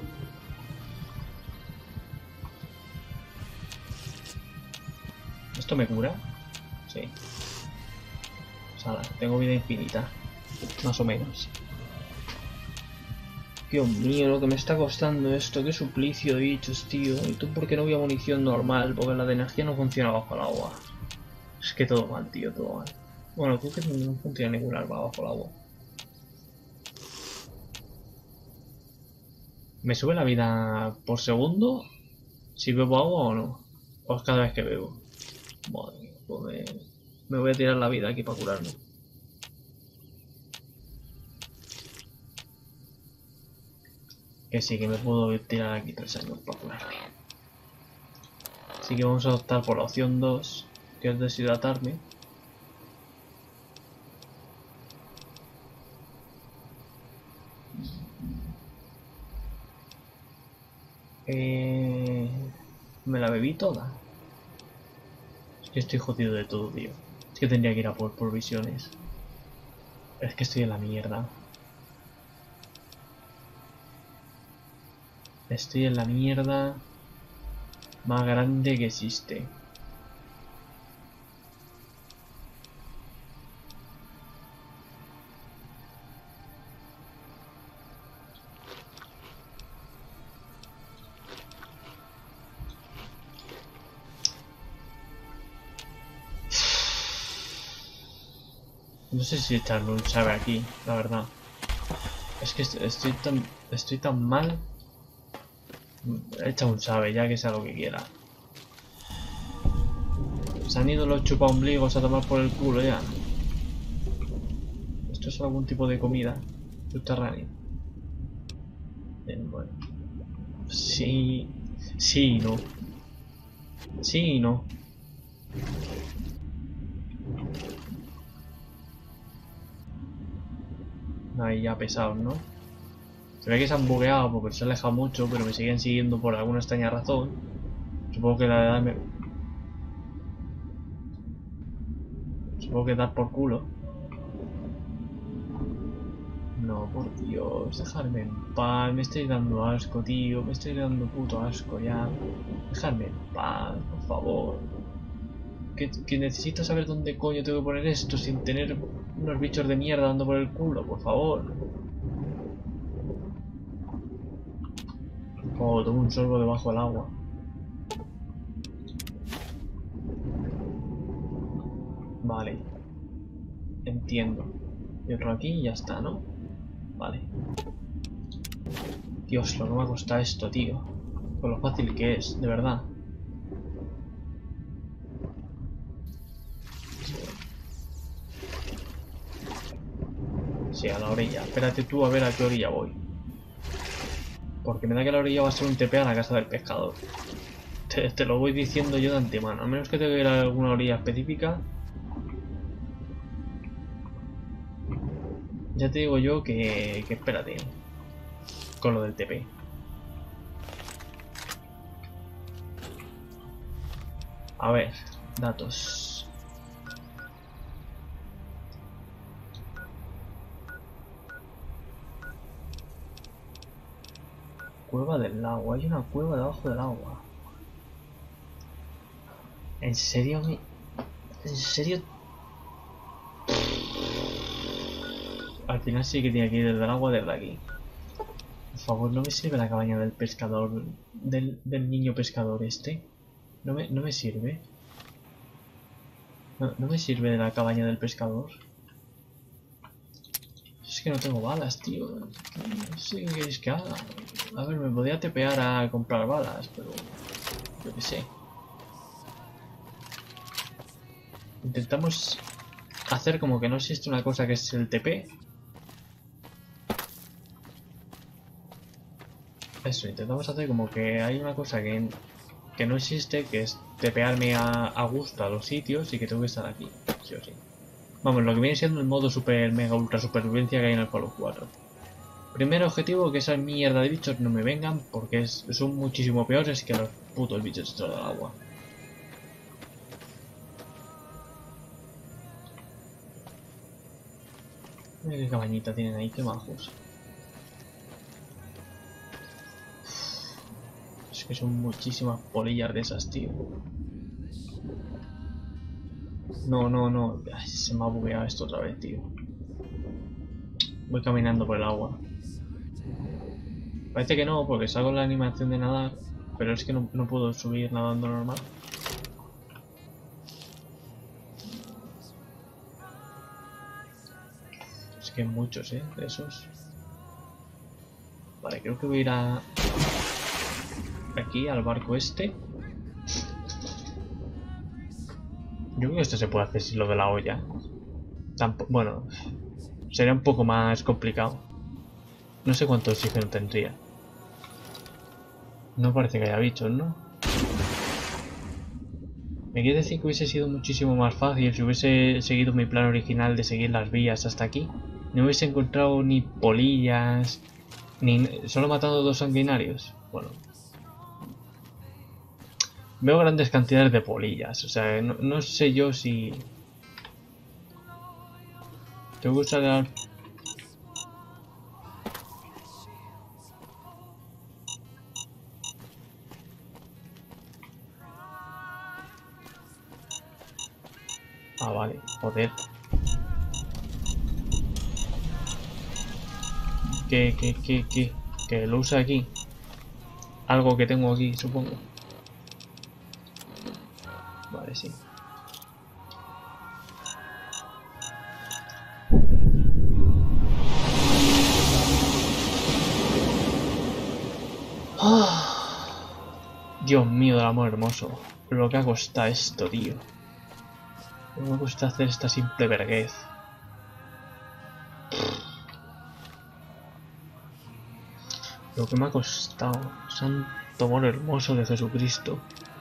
¿Esto me cura? Sí. Sala, tengo vida infinita. Más o menos. Dios mío, lo que me está costando esto. Qué suplicio de bichos, tío. ¿Y tú por qué no voy a munición normal? Porque la de energía no funciona bajo el agua. Es que todo mal, tío, todo mal. Bueno, creo que no funciona ningún arma bajo el agua. ¿Me sube la vida por segundo? ¿Si bebo agua o no? ¿O es cada vez que bebo? Madre mía, pues me, me voy a tirar la vida aquí para curarme. Que sí, que me puedo tirar aquí tres años para curarme. Así que vamos a optar por la opción dos, que es deshidratarme. Eh, me la bebí toda. Es que estoy jodido de todo, tío. Es que tendría que ir a por provisiones. Es que estoy en la mierda. Estoy en la mierda más grande que existe. No sé si echarle un sabe aquí, la verdad. Es que estoy tan, estoy tan mal. Echa un sabe, ya que sea lo que quiera. Se han ido los chupaombligos a tomar por el culo ya. Esto es algún tipo de comida subterránea. Bien, bueno. Sí. Sí, no. Sí, no. Ahí ya pesados, ¿no? Se ve que se han bugueado porque se aleja mucho, pero me siguen siguiendo por alguna extraña razón. Supongo que la edad me... Supongo que dar por culo. No, por Dios, dejarme en paz. Me estoy dando asco, tío. Me estoy dando puto asco ya. Dejarme en paz, por favor. Que, que necesito saber dónde coño tengo que poner esto sin tener unos bichos de mierda dando por el culo, por favor. Oh, tomo un sorbo debajo del agua. Vale. Entiendo. Y otro aquí y ya está, ¿no? Vale. Dios, lo que me ha costado esto, tío. Con lo fácil que es, de verdad. Sí, a la orilla. Espérate tú a ver a qué orilla voy. Porque me da que la orilla va a ser un T P a la casa del pescador. Te, te lo voy diciendo yo de antemano. A menos que tenga que ir a alguna orilla específica. Ya te digo yo que, que espérate. Con lo del T P. A ver, datos. Cueva del agua. Hay una cueva debajo del agua. ¿En serio? ¿En serio? Al final sí que tiene que ir desde el agua desde aquí. Por favor, no me sirve la cabaña del pescador. Del, del niño pescador este. No me, no me sirve. No, no me sirve de la cabaña del pescador. Es que no tengo balas, tío. No sé qué queréis que haga. A ver, me podía tepear a comprar balas, pero... yo qué sé. Intentamos hacer como que no existe una cosa que es el T P. Eso, intentamos hacer como que hay una cosa que, que no existe, que es tepearme a, a gusto a los sitios y que tengo que estar aquí, sí o sí. Vamos, lo que viene siendo el modo super mega ultra supervivencia que hay en el Fallout cuatro. Primer objetivo, que esas mierda de bichos no me vengan, porque es, son muchísimo peores que los putos bichos dentro del agua. Mira qué cabañita tienen ahí, qué majos. que son muchísimas polillas de esas, tío. No, no, no. Ay, se me ha bugueado esto otra vez, tío. Voy caminando por el agua. Parece que no, porque salgo en la animación de nadar, pero es que no, no puedo subir nadando normal. Es que hay muchos, ¿eh? De esos. Vale, creo que voy a ir a... aquí, al barco este. Yo creo que esto se puede hacer sin lo de la olla. Tampo- bueno, sería un poco más complicado. No sé cuánto oxígeno tendría. No parece que haya bichos, ¿no? ¿Me quiere decir que hubiese sido muchísimo más fácil si hubiese seguido mi plan original de seguir las vías hasta aquí? No hubiese encontrado ni polillas, ni... solo matado dos sanguinarios. Bueno. Veo grandes cantidades de polillas, o sea, no, no sé yo si... Tengo que usar el... Ah, vale, joder. ¿Qué, qué, qué, qué? Que lo use aquí. Algo que tengo aquí, supongo. Vale, sí. Oh, Dios mío del amor hermoso. Lo que ha costado esto, tío. Lo que me ha costado hacer esta simple verguez. Lo que me ha costado. Santo amor hermoso de Jesucristo.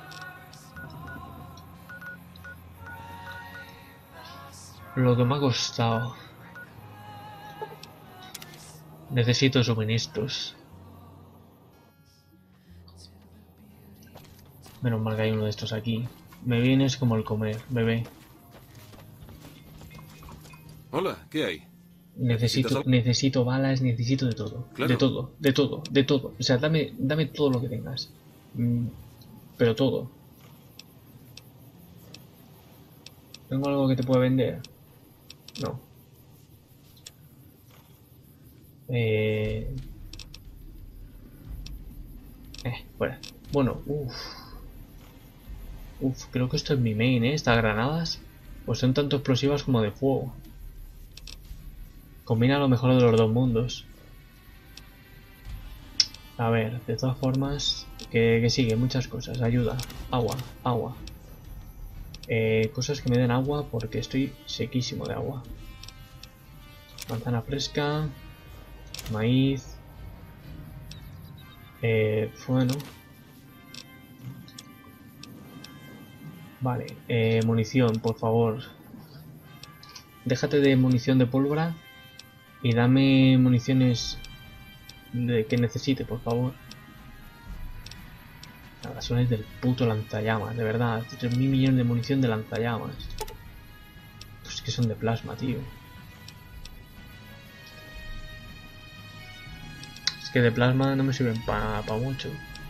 Lo que me ha costado. Necesito suministros. Menos mal que hay uno de estos aquí. Me vienes como el comer, bebé. Hola, ¿qué hay? Necesito, necesito balas, necesito de todo. Claro. De todo, de todo, de todo. O sea, dame, dame todo lo que tengas. Mm, pero todo. ¿Tengo algo que te pueda vender? No. Eh... Eh, fuera. Bueno, uff. Uf, creo que esto es mi main, ¿eh? Estas granadas. Pues son tanto explosivas como de fuego. Combina lo mejor de los dos mundos. A ver, de todas formas, que, que sigue, muchas cosas. Ayuda, agua, agua. Eh, cosas que me den agua porque estoy sequísimo de agua. Manzana fresca, maíz. Eh, bueno. Vale, eh, munición, por favor. Déjate de munición de pólvora y dame municiones de que necesite, por favor. Las son del puto lanzallamas, de verdad. tres mil millones de munición de lanzallamas. Pues que son de plasma, tío. Es que de plasma no me sirven para pa mucho.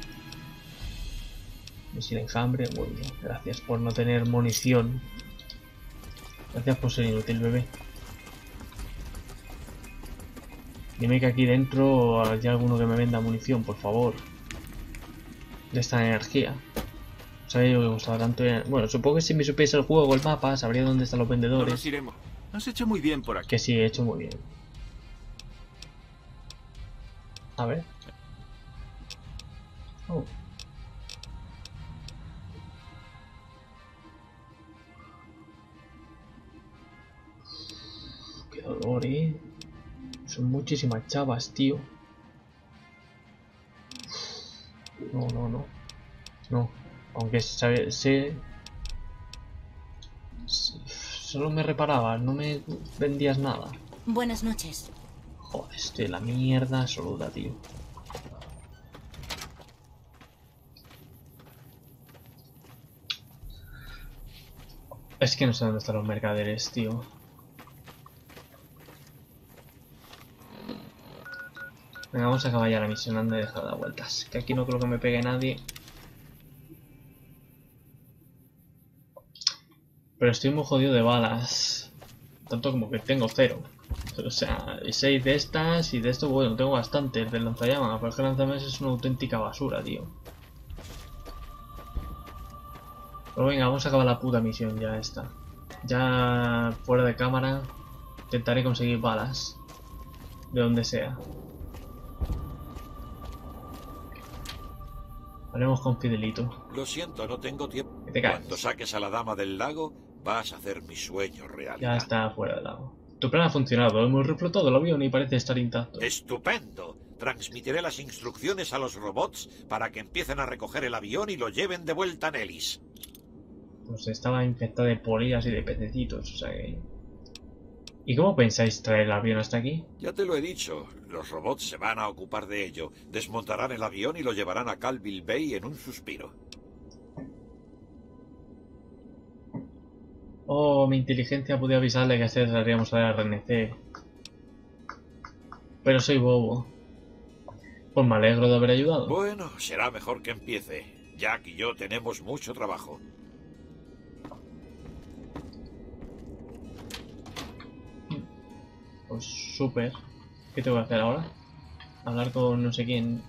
Misil enjambre, bueno, gracias por no tener munición. Gracias por ser inútil, bebé. Dime que aquí dentro hay alguno que me venda munición, por favor. De esta energía. Sabía yo que costaba tanto. Bueno, supongo que si me supiese el juego, el mapa, sabría dónde están los vendedores. Nos iremos. Has hecho muy bien por aquí. Que sí, he hecho muy bien. A ver. Oh. Qué dolor, eh. Son muchísimas chavas, tío. No, no, no. No. Aunque sabe, sé... Solo me reparabas, no me vendías nada. Buenas noches. Joder, estoy en la mierda absoluta, tío. Es que no sé dónde están los mercaderes, tío. Venga, vamos a acabar ya la misión, anda y dejar de dar vueltas. Que aquí no creo que me pegue nadie. Pero estoy muy jodido de balas. Tanto como que tengo cero. O sea, seis de estas y de esto, bueno, tengo bastantes del lanzallamas. Pero es que el lanzallamas es una auténtica basura, tío. Pero venga, vamos a acabar la puta misión ya esta. Ya fuera de cámara intentaré conseguir balas. De donde sea. Haremos con Fidelito. Lo siento, no tengo tiempo. Que te caes. Cuando saques a la dama del lago, vas a hacer mi sueño realidad. Ya está fuera del lago. Tu plan ha funcionado. Hemos reflotado el avión y parece estar intacto. ¡Estupendo! Transmitiré las instrucciones a los robots para que empiecen a recoger el avión y lo lleven de vuelta a Nellis. Pues estaba infectada de polillas y de pececitos, o sea que... ¿Y cómo pensáis traer el avión hasta aquí? Ya te lo he dicho, los robots se van a ocupar de ello. Desmontarán el avión y lo llevarán a Calville Bay en un suspiro. Oh, mi inteligencia pude avisarle que así traeríamos a la R N C. Pero soy bobo. Pues me alegro de haber ayudado. Bueno, será mejor que empiece. Jack y yo tenemos mucho trabajo. Pues súper. ¿Qué tengo que hacer ahora? Hablar con no sé quién.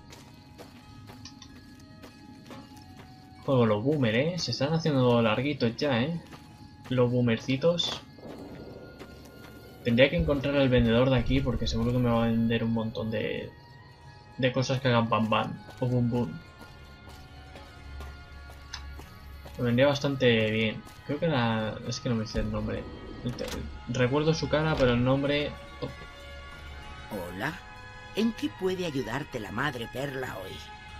Juego los boomers, ¿eh? Se están haciendo larguitos ya, ¿eh? Los boomercitos. Tendría que encontrar al vendedor de aquí porque seguro que me va a vender un montón de... De cosas que hagan bam bam o boom boom. Me vendría bastante bien. Creo que era... Es que no me sé el nombre. Recuerdo su cara, pero el nombre... Hola. ¿En qué puede ayudarte la Madre Perla hoy?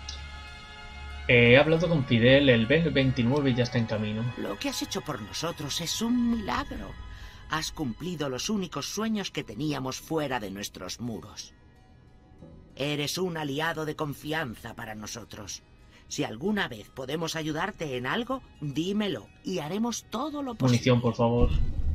He hablado con Fidel, el B veintinueve ya está en camino. Lo que has hecho por nosotros es un milagro. Has cumplido los únicos sueños que teníamos fuera de nuestros muros. Eres un aliado de confianza para nosotros. Si alguna vez podemos ayudarte en algo, dímelo y haremos todo lo posible. Munición, por favor.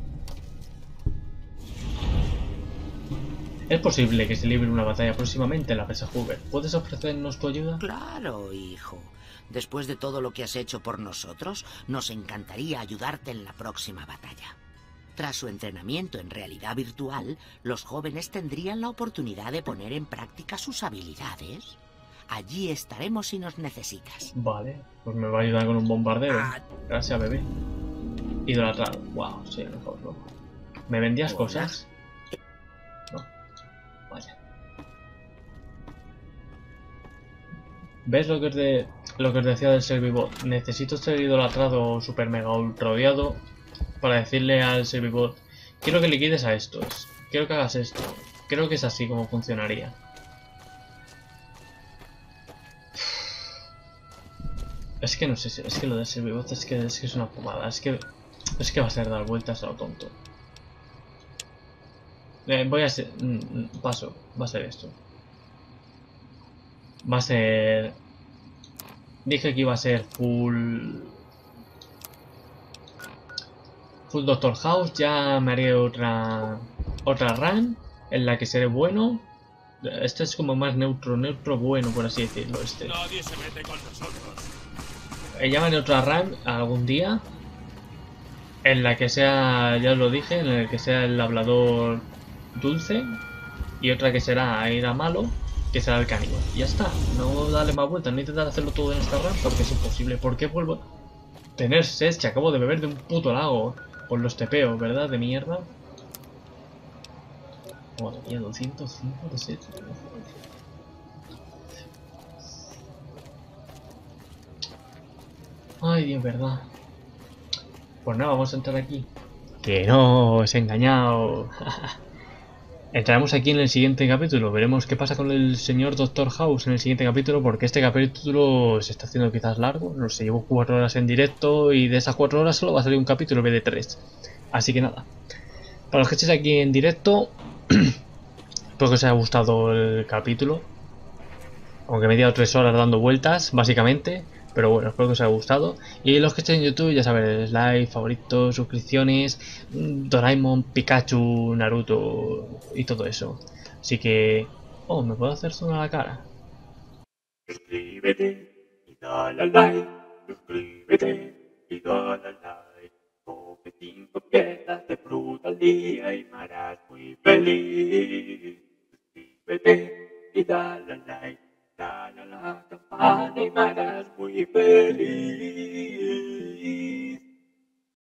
Es posible que se libre una batalla próximamente en la presa Hoover. ¿Puedes ofrecernos tu ayuda? Claro, hijo. Después de todo lo que has hecho por nosotros, nos encantaría ayudarte en la próxima batalla. Tras su entrenamiento en realidad virtual, los jóvenes tendrían la oportunidad de poner en práctica sus habilidades. Allí estaremos si nos necesitas. Vale, pues me va a ayudar con un bombardero. Ah. Gracias, bebé. Idolatrado. Wow, sí, mejor no. ¿Me vendías Hola. cosas? No. Vaya. ¿Ves lo que os, de... lo que os decía del Servibot? Necesito ser idolatrado super mega ultra odiado para decirle al Servibot: quiero que liquides a estos. Quiero que hagas esto. Creo que es así como funcionaría. Es que no sé si... Es que lo del Servibot es que, es que es una fumada. Es que... Es que va a ser dar vueltas a lo tonto. Eh, voy a ser... Mm, paso. Va a ser esto. Va a ser... Dije que iba a ser full... Full Doctor House. Ya me haré otra... Otra run en la que seré bueno. Este es como más neutro, neutro bueno, por así decirlo. Este. Nadie se mete con nosotros. Ya me haré otra run algún día. En la que sea, ya os lo dije, en el que sea el hablador dulce. Y otra que será ir a malo, que será el caníbal. Y ya está, no darle más vueltas, no intentar hacerlo todo en esta run porque es imposible. ¿Por qué vuelvo a tener sed? Que acabo de beber de un puto lago por los tepeos, ¿verdad? De mierda. Madre mía, doscientos cinco de sed. Ay, Dios, verdad. Pues nada, vamos a entrar aquí. Que no, os he engañado. Entraremos aquí en el siguiente capítulo. Veremos qué pasa con el señor Doctor House en el siguiente capítulo, porque este capítulo se está haciendo quizás largo. No sé, llevo cuatro horas en directo y de esas cuatro horas solo va a salir un capítulo en vez de tres. Así que nada. Para los que estéis aquí en directo, espero que os haya gustado el capítulo. Aunque me he tirado tres horas dando vueltas, básicamente. Pero bueno, espero que os haya gustado. Y los que estén en YouTube, ya sabéis, like, favoritos, suscripciones, Doraemon, Pikachu, Naruto y todo eso. Así que Oh, me puedo hacer zoom a la cara. Suscríbete y dale al like. Suscríbete y dale al like. Coge cinco piezas de fruta al día y me harás muy feliz. Suscríbete y dale al like. Dale a la campana y me harás muy feliz.